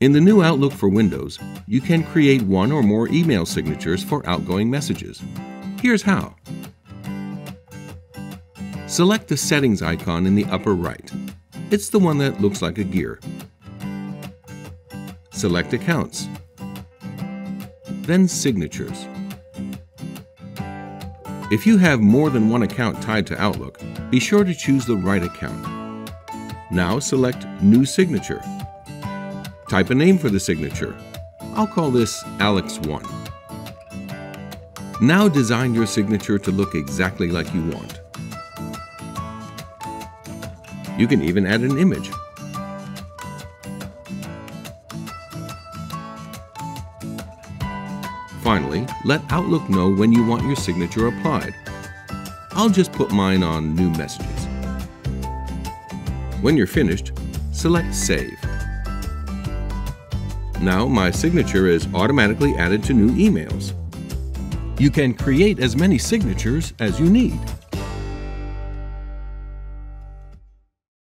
In the new Outlook for Windows, you can create one or more email signatures for outgoing messages. Here's how. Select the Settings icon in the upper right. It's the one that looks like a gear. Select Accounts, then Signatures. If you have more than one account tied to Outlook, be sure to choose the right account. Now select New Signature. Type a name for the signature. I'll call this Alex1. Now design your signature to look exactly like you want. You can even add an image. Finally, let Outlook know when you want your signature applied. I'll just put mine on New Messages. When you're finished, select Save. Now my signature is automatically added to new emails. You can create as many signatures as you need.